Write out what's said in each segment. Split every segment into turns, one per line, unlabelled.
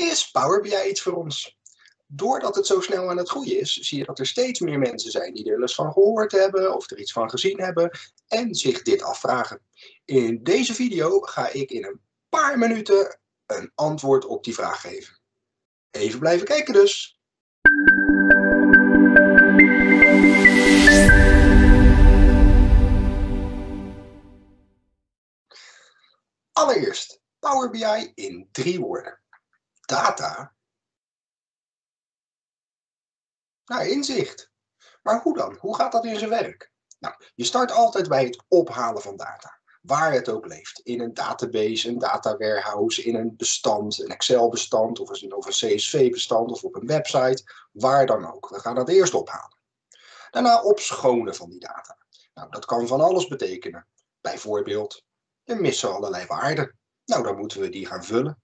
Is Power BI iets voor ons? Doordat het zo snel aan het groeien is, zie je dat er steeds meer mensen zijn die er wel eens van gehoord hebben of er iets van gezien hebben en zich dit afvragen. In deze video ga ik in een paar minuten een antwoord op die vraag geven. Even blijven kijken dus. Allereerst, Power BI in 3 woorden. Data naar inzicht. Maar hoe dan? Hoe gaat dat in zijn werk? Nou, je start altijd bij het ophalen van data. Waar het ook leeft. In een database, een data warehouse, in een bestand, een Excel bestand of een CSV bestand of op een website. Waar dan ook. We gaan dat eerst ophalen. Daarna opschonen van die data. Nou, dat kan van alles betekenen. Bijvoorbeeld, er missen allerlei waarden. Nou, dan moeten we die gaan vullen.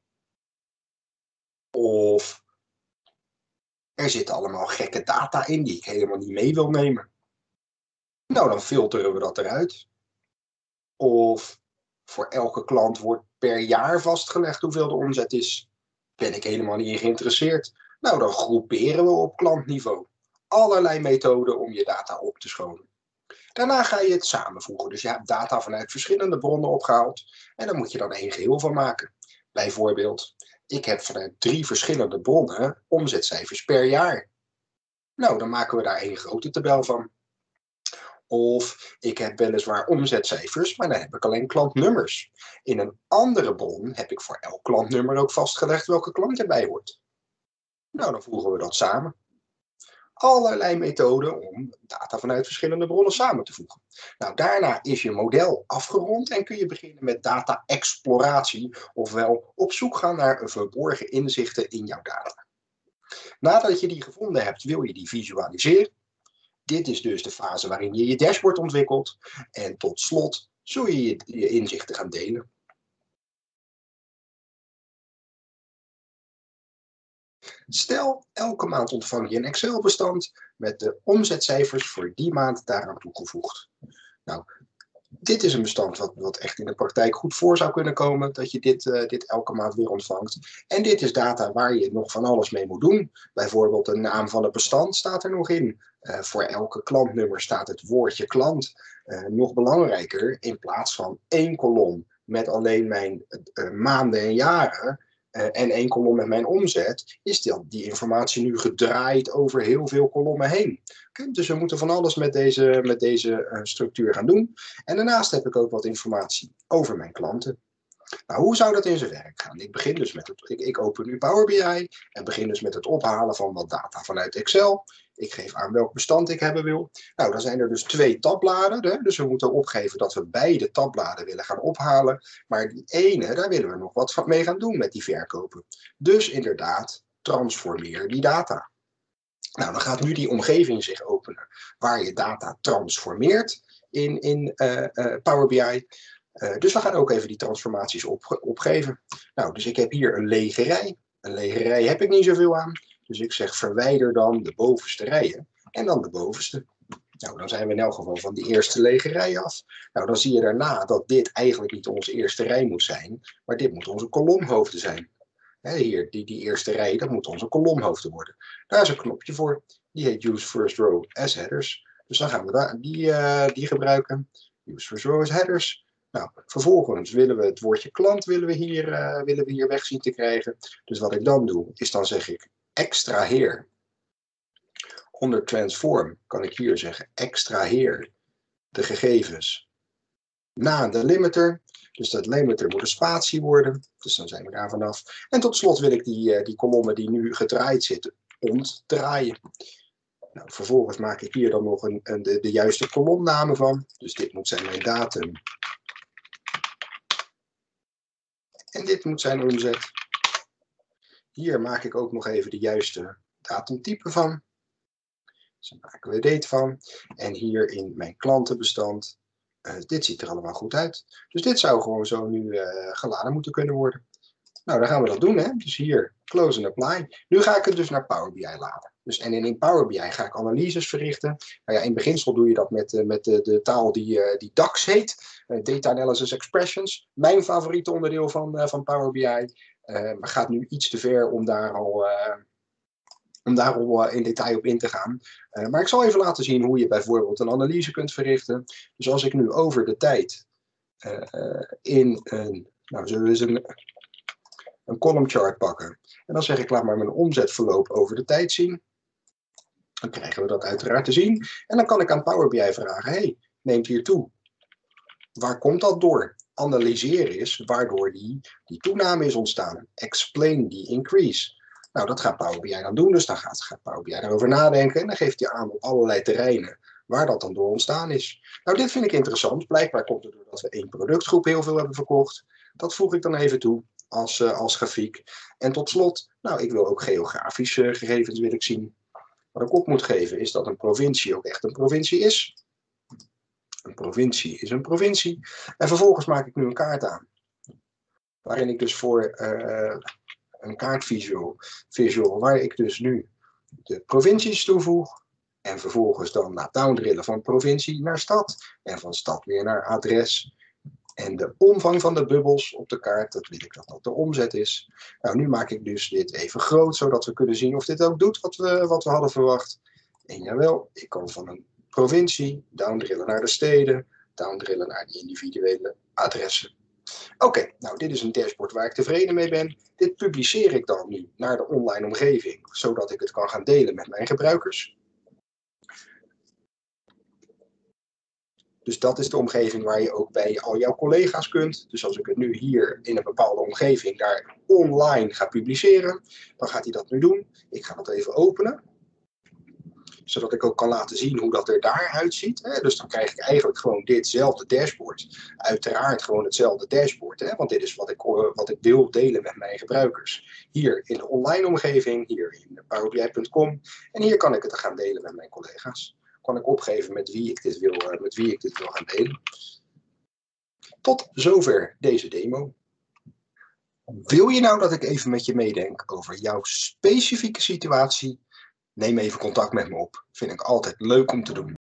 Of er zitten allemaal gekke data in die ik helemaal niet mee wil nemen. Nou, dan filteren we dat eruit. Of voor elke klant wordt per jaar vastgelegd hoeveel de omzet is. Ben ik helemaal niet in geïnteresseerd. Nou, dan groeperen we op klantniveau. Allerlei methoden om je data op te schonen. Daarna ga je het samenvoegen. Dus je hebt data vanuit verschillende bronnen opgehaald. En daar moet je dan één geheel van maken. Bijvoorbeeld, ik heb vanuit 3 verschillende bronnen omzetcijfers per jaar. Nou, dan maken we daar één grote tabel van. Of ik heb weliswaar omzetcijfers, maar dan heb ik alleen klantnummers. In een andere bron heb ik voor elk klantnummer ook vastgelegd welke klant erbij hoort. Nou, dan voegen we dat samen. Allerlei methoden om data vanuit verschillende bronnen samen te voegen. Nou, daarna is je model afgerond en kun je beginnen met data-exploratie, ofwel op zoek gaan naar verborgen inzichten in jouw data. Nadat je die gevonden hebt, wil je die visualiseren. Dit is dus de fase waarin je je dashboard ontwikkelt. En tot slot zul je je inzichten gaan delen. Stel, elke maand ontvang je een Excel-bestand met de omzetcijfers voor die maand daaraan toegevoegd. Nou, dit is een bestand wat echt in de praktijk goed voor zou kunnen komen, dat je dit elke maand weer ontvangt. En dit is data waar je nog van alles mee moet doen. Bijvoorbeeld de naam van het bestand staat er nog in. Voor elke klantnummer staat het woordje klant. Nog belangrijker, in plaats van 1 kolom met alleen mijn maanden en jaren en 1 kolom met mijn omzet, is die informatie nu gedraaid over heel veel kolommen heen. Dus we moeten van alles met deze structuur gaan doen. En daarnaast heb ik ook wat informatie over mijn klanten. Nou, hoe zou dat in zijn werk gaan? Ik begin dus ik open nu Power BI en begin dus met het ophalen van wat data vanuit Excel. Ik geef aan welk bestand ik hebben wil. Nou, dan zijn er dus 2 tabbladen. Hè? Dus we moeten opgeven dat we beide tabbladen willen gaan ophalen. Maar die ene, daar willen we nog wat mee gaan doen met die verkopen. Dus inderdaad, transformeer die data. Nou, dan gaat nu die omgeving zich openen waar je data transformeert in Power BI. Dus we gaan ook even die transformaties opgeven. Nou, dus ik heb hier een lege rij. Een lege rij heb ik niet zoveel aan. Dus ik zeg verwijder dan de bovenste rijen en dan de bovenste. Nou, dan zijn we in elk geval van die eerste lege rij af. Nou, dan zie je daarna dat dit eigenlijk niet onze eerste rij moet zijn, maar dit moet onze kolomhoofden zijn. Hier, die eerste rij, dat moet onze kolomhoofden worden. Daar is een knopje voor. Die heet Use First Row as Headers. Dus dan gaan we die gebruiken. Use First Row as Headers. Nou, vervolgens willen we het woordje klant willen we hier weg zien te krijgen. Dus wat ik dan doe, is dan zeg ik extraheer. Onder transform kan ik hier zeggen extraheer de gegevens na de delimiter. Dus dat limiter moet een spatie worden. Dus dan zijn we daar vanaf. En tot slot wil ik die kolommen die nu gedraaid zitten ontdraaien. Nou, vervolgens maak ik hier dan nog de juiste kolomnamen van. Dus dit moet zijn mijn datum. En dit moet zijn omzet. Hier maak ik ook nog even de juiste datumtype van. Dus dan maken we date van. En hier in mijn klantenbestand. Dit ziet er allemaal goed uit. Dus dit zou gewoon zo nu geladen moeten kunnen worden. Nou, dan gaan we dat doen. Hè? Dus hier, close and apply. Nu ga ik het dus naar Power BI laden. Dus, en in Power BI ga ik analyses verrichten. Nou ja, in beginsel doe je dat met de taal die DAX heet. Data Analysis Expressions. Mijn favoriete onderdeel van Power BI. Maar gaat nu iets te ver om daar al in detail op in te gaan. Maar ik zal even laten zien hoe je bijvoorbeeld een analyse kunt verrichten. Dus als ik nu over de tijd in een, nou zullen we eens een column chart pakken. En dan zeg ik, laat maar mijn omzetverloop over de tijd zien. Dan krijgen we dat uiteraard te zien. En dan kan ik aan Power BI vragen, hey, neemt hier toe. Waar komt dat door? Analyseer eens waardoor die toename is ontstaan. Explain the increase. Nou, dat gaat Power BI dan doen, dus dan gaat Power BI daarover nadenken en dan geeft hij aan op allerlei terreinen waar dat dan door ontstaan is. Nou, dit vind ik interessant. Blijkbaar komt het doordat we één productgroep heel veel hebben verkocht. Dat voeg ik dan even toe als grafiek. En tot slot, nou, ik wil ook geografische gegevens wil ik zien. Wat ik op moet geven is dat een provincie ook echt een provincie is. Een provincie is een provincie. En vervolgens maak ik nu een kaart aan. Waarin ik dus voor een kaartvisual, waar ik dus nu de provincies toevoeg. En vervolgens dan downdrillen van provincie naar stad. En van stad weer naar adres. En de omvang van de bubbels op de kaart, dat wil ik dat dat de omzet is. Nou, nu maak ik dus dit even groot, zodat we kunnen zien of dit ook doet wat we hadden verwacht. En jawel, ik kan van een provincie downdrillen naar de steden, downdrillen naar de individuele adressen. Oké, nou dit is een dashboard waar ik tevreden mee ben. Dit publiceer ik dan nu naar de online omgeving, zodat ik het kan gaan delen met mijn gebruikers. Dus dat is de omgeving waar je ook bij al jouw collega's kunt. Dus als ik het nu hier in een bepaalde omgeving daar online ga publiceren, dan gaat hij dat nu doen. Ik ga dat even openen. Zodat ik ook kan laten zien hoe dat er daar uitziet. Dus dan krijg ik eigenlijk gewoon ditzelfde dashboard. Uiteraard gewoon hetzelfde dashboard. Want dit is wat ik wil delen met mijn gebruikers. Hier in de online omgeving, hier in powerbi.com. En hier kan ik het gaan delen met mijn collega's. Kan ik opgeven met wie ik dit wil gaan delen. Tot zover deze demo. Wil je nou dat ik even met je meedenk over jouw specifieke situatie? Neem even contact met me op. Vind ik altijd leuk om te doen.